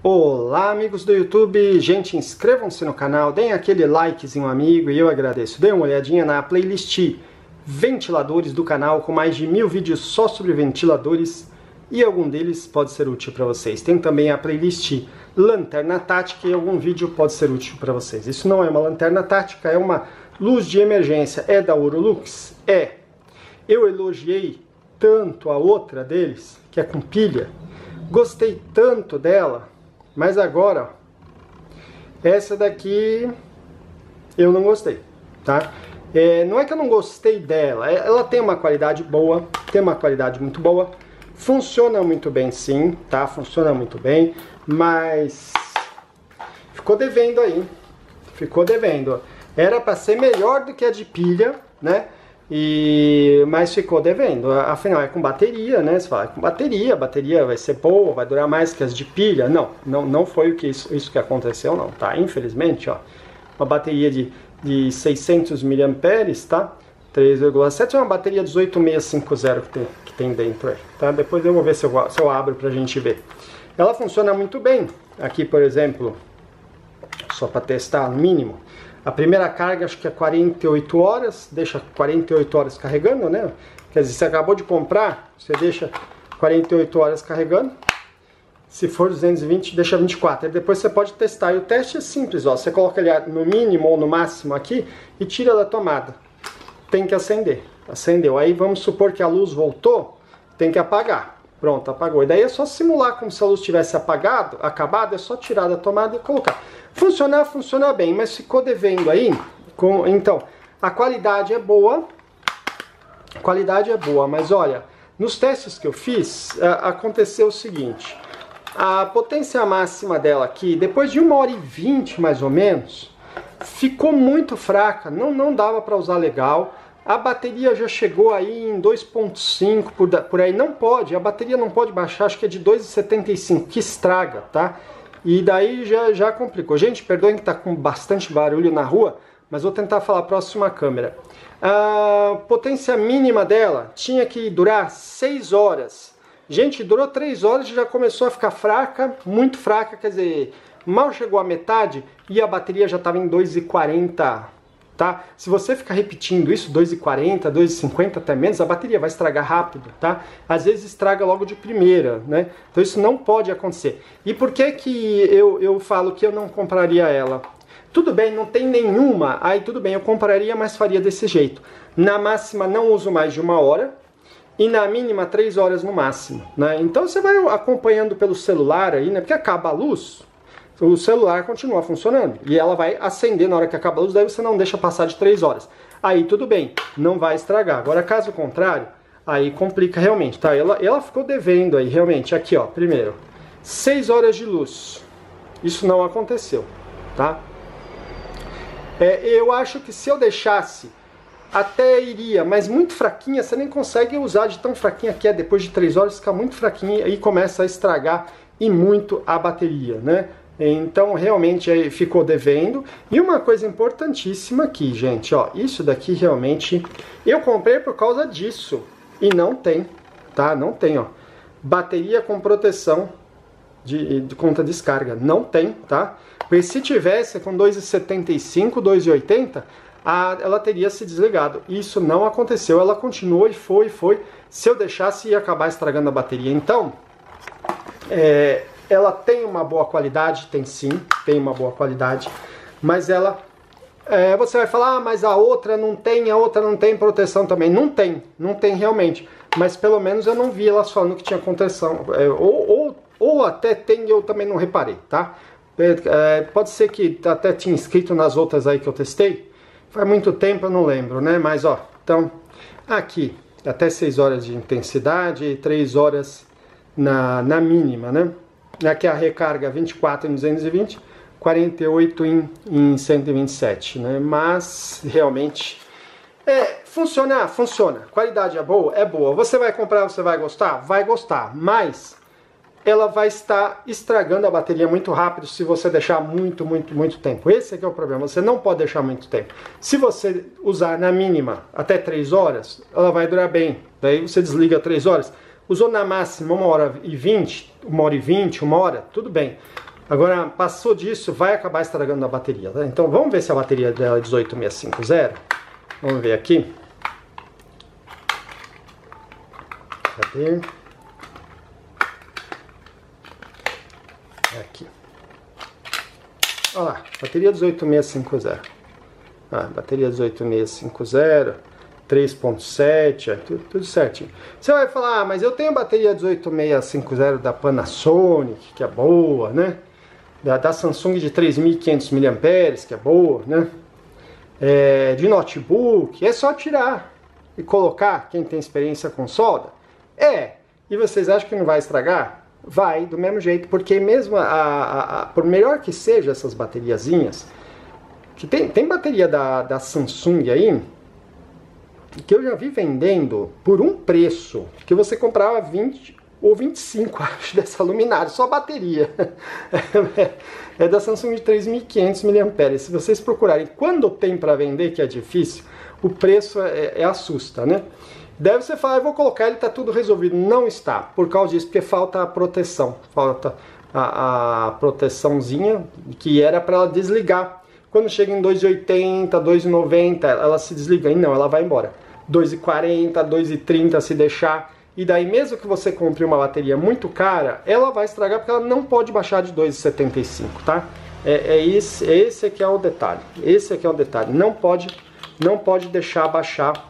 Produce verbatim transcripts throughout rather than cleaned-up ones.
Olá, amigos do YouTube, gente, inscrevam-se no canal, deem aquele likezinho amigo e eu agradeço. Dê uma olhadinha na playlist ventiladores do canal com mais de mil vídeos só sobre ventiladores e algum deles pode ser útil para vocês. Tem também a playlist lanterna tática e algum vídeo pode ser útil para vocês. Isso não é uma lanterna tática, é uma luz de emergência. É da Orolux? É. Eu elogiei tanto a outra deles, que é com pilha, gostei tanto dela. Mas agora, essa daqui eu não gostei, tá? É, não é que eu não gostei dela, ela tem uma qualidade boa, tem uma qualidade muito boa, funciona muito bem sim, tá? Funciona muito bem, mas ficou devendo aí, ficou devendo. Era para ser melhor do que a de pilha, né? E, mas ficou devendo, afinal é com bateria, né? Você fala, é com bateria, a bateria vai ser boa, vai durar mais que as de pilha. Não, não, não foi o que isso, isso que aconteceu, não, tá? Infelizmente, ó, uma bateria de, de seiscentos miliamperes, tá? três vírgula sete é uma bateria dezoito mil seiscentos e cinquenta que tem, que tem dentro aí, tá? Depois eu vou ver se eu, se eu abro pra gente ver. Ela funciona muito bem. Aqui, por exemplo, só para testar no mínimo. A primeira carga acho que é quarenta e oito horas, deixa quarenta e oito horas carregando, né? Quer dizer, você acabou de comprar, você deixa quarenta e oito horas carregando. Se for duzentos e vinte, deixa vinte e quatro. Aí depois você pode testar. E o teste é simples, ó. Você coloca ele no mínimo ou no máximo aqui e tira da tomada. Tem que acender. Acendeu. Aí vamos supor que a luz voltou, tem que apagar. Pronto, apagou. E daí é só simular como se a luz tivesse apagado, acabado, é só tirar da tomada e colocar. Funcionar, funciona bem, mas ficou devendo aí. Com, então, a qualidade é boa, a qualidade é boa, mas olha, nos testes que eu fiz, a, aconteceu o seguinte, a potência máxima dela aqui, depois de uma hora e vinte mais ou menos, ficou muito fraca, não, não dava para usar legal. A bateria já chegou aí em dois ponto cinco, por, por aí, não pode, a bateria não pode baixar, acho que é de dois vírgula setenta e cinco, que estraga, tá? E daí já, já complicou. Gente, perdoem que tá com bastante barulho na rua, mas vou tentar falar a próxima câmera. A potência mínima dela tinha que durar seis horas. Gente, durou três horas e já começou a ficar fraca, muito fraca, quer dizer, mal chegou à metade e a bateria já estava em dois vírgula quarenta. Tá? Se você ficar repetindo isso, dois vírgula quarenta, dois vírgula cinquenta até menos, a bateria vai estragar rápido, tá? Às vezes estraga logo de primeira, né? Então isso não pode acontecer. E por que que eu, eu falo que eu não compraria ela? Tudo bem, não tem nenhuma, aí tudo bem, eu compraria, mas faria desse jeito. Na máxima não uso mais de uma hora e na mínima três horas no máximo, né? Então você vai acompanhando pelo celular aí, né? Porque acaba a luz, o celular continua funcionando e ela vai acender na hora que acaba a luz, daí você não deixa passar de três horas. Aí tudo bem, não vai estragar. Agora, caso contrário, aí complica realmente, tá? Ela, ela ficou devendo aí, realmente, aqui ó, primeiro, seis horas de luz. Isso não aconteceu, tá? É, eu acho que se eu deixasse, até iria, mas muito fraquinha, você nem consegue usar de tão fraquinha que é, depois de três horas fica muito fraquinha e começa a estragar e muito a bateria, né? Então realmente aí ficou devendo. E uma coisa importantíssima aqui, gente, ó, isso daqui realmente eu comprei por causa disso e não tem, tá? Não tem, ó, bateria com proteção de, de conta descarga, não tem, tá? Porque se tivesse com dois vírgula setenta e cinco, dois vírgula oitenta, a, ela teria se desligado. Isso não aconteceu, ela continuou e foi, foi. Se eu deixasse ia acabar estragando a bateria. Então, é... ela tem uma boa qualidade, tem sim, tem uma boa qualidade, mas ela, é, você vai falar, ah, mas a outra não tem, a outra não tem proteção também. Não tem, não tem realmente, mas pelo menos eu não vi elas falando que tinha proteção, é, ou, ou, ou até tem, eu também não reparei, tá? É, pode ser que até tinha escrito nas outras aí que eu testei, faz muito tempo, eu não lembro, né? Mas ó, então, aqui, até seis horas de intensidade e três horas na, na mínima, né? Aqui a recarga vinte e quatro em duzentos e vinte, quarenta e oito em, em cento e vinte e sete, né? Mas realmente é, funciona, funciona. Qualidade é boa? É boa. Você vai comprar, você vai gostar? Vai gostar, mas ela vai estar estragando a bateria muito rápido se você deixar muito, muito, muito tempo. Esse é que é o problema, você não pode deixar muito tempo. Se você usar na mínima até três horas, ela vai durar bem. Daí você desliga três horas. Usou na máxima uma hora e vinte, uma hora e vinte, uma hora, tudo bem. Agora, passou disso, vai acabar estragando a bateria, tá? Então vamos ver se a bateria dela é dezoito mil seiscentos e cinquenta. Vamos ver aqui. Cadê? Aqui. Olha lá, bateria dezoito mil seiscentos e cinquenta. Ah, bateria dezoito mil seiscentos e cinquenta, três ponto sete, é, tudo, tudo certinho. Você vai falar, ah, mas eu tenho bateria dezoito mil seiscentos e cinquenta da Panasonic, que é boa, né? Da, da Samsung de três mil e quinhentos miliamperes, que é boa, né? É, de notebook, é só tirar e colocar, quem tem experiência com solda. É, e vocês acham que não vai estragar? Vai, do mesmo jeito, porque mesmo, a, a, a, por melhor que seja essas bateriazinhas, que tem, tem bateria da, da Samsung aí, que eu já vi vendendo por um preço, que você comprava vinte ou vinte e cinco, acho, dessa luminária, só a bateria. É da Samsung de três mil e quinhentos miliamperes. Se vocês procurarem quando tem para vender, que é difícil, o preço é, é assusta, né? Deve você falar, eu vou colocar, ele está tudo resolvido. Não está, por causa disso, porque falta a proteção. Falta a, a proteçãozinha que era para ela desligar. Quando chega em dois e oitenta, dois e noventa, ela se desliga. E não, ela vai embora. dois e quarenta, dois e trinta se deixar. E daí, mesmo que você compre uma bateria muito cara, ela vai estragar porque ela não pode baixar de dois e setenta e cinco, tá? É, é esse, esse aqui é o detalhe. Esse aqui é o detalhe. Não pode, não pode deixar baixar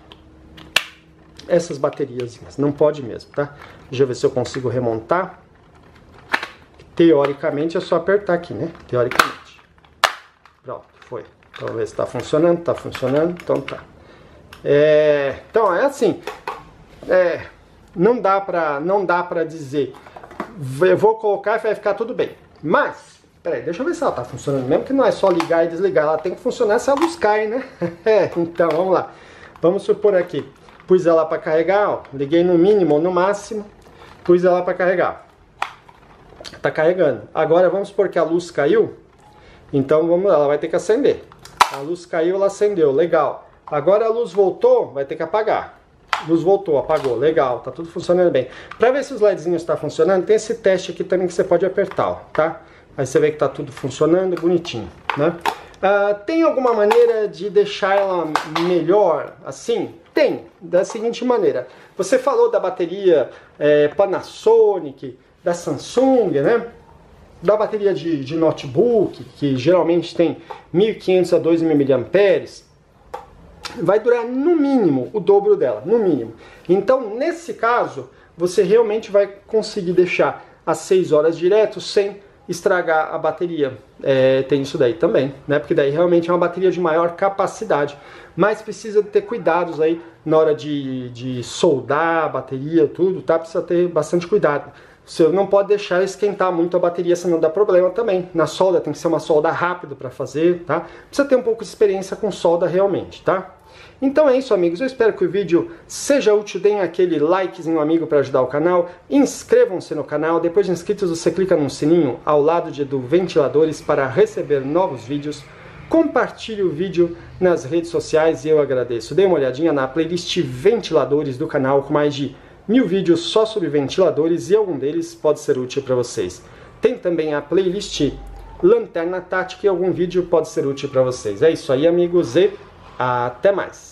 essas baterias, não pode mesmo, tá? Deixa eu ver se eu consigo remontar. Teoricamente é só apertar aqui, né? Teoricamente. Pronto, foi. Então, vamos ver se tá funcionando. Tá funcionando, então tá. É, então, é assim. É, não dá pra, não dá pra dizer, eu vou colocar e vai ficar tudo bem. Mas, peraí, deixa eu ver se ela tá funcionando mesmo, que não é só ligar e desligar. Ela tem que funcionar se a luz cai, né? É, então, vamos lá. Vamos supor aqui. Pus ela para carregar, ó, liguei no mínimo ou no máximo, pus ela para carregar. Tá carregando. Agora vamos supor que a luz caiu, então vamos, ela vai ter que acender. A luz caiu, ela acendeu, legal. Agora a luz voltou, vai ter que apagar. Luz voltou, apagou, legal, tá tudo funcionando bem. Para ver se os LEDzinhos estão funcionando, tem esse teste aqui também que você pode apertar, ó, tá? Aí você vê que tá tudo funcionando bonitinho, né? Uh, tem alguma maneira de deixar ela melhor assim? Tem, da seguinte maneira. Você falou da bateria é, Panasonic, da Samsung, né? Da bateria de, de notebook, que geralmente tem mil e quinhentos a dois mil miliamperes. Vai durar no mínimo o dobro dela, no mínimo. Então, nesse caso, você realmente vai conseguir deixar as seis horas direto sem estragar a bateria. É, tem isso daí também, né? Porque daí realmente é uma bateria de maior capacidade. Mas precisa ter cuidados aí na hora de, de soldar a bateria, tudo, tá? Precisa ter bastante cuidado. Você não pode deixar esquentar muito a bateria, senão dá problema também. Na solda tem que ser uma solda rápida para fazer, tá? Precisa ter um pouco de experiência com solda realmente, tá? Então é isso, amigos. Eu espero que o vídeo seja útil. Deem aquele likezinho amigo para ajudar o canal. Inscrevam-se no canal. Depois de inscritos, você clica no sininho ao lado de, do ventiladores para receber novos vídeos. Compartilhe o vídeo nas redes sociais e eu agradeço. Dê uma olhadinha na playlist Ventiladores do canal com mais de mil vídeos só sobre ventiladores e algum deles pode ser útil para vocês. Tem também a playlist Lanterna Tática e algum vídeo pode ser útil para vocês. É isso aí, amigos, e até mais!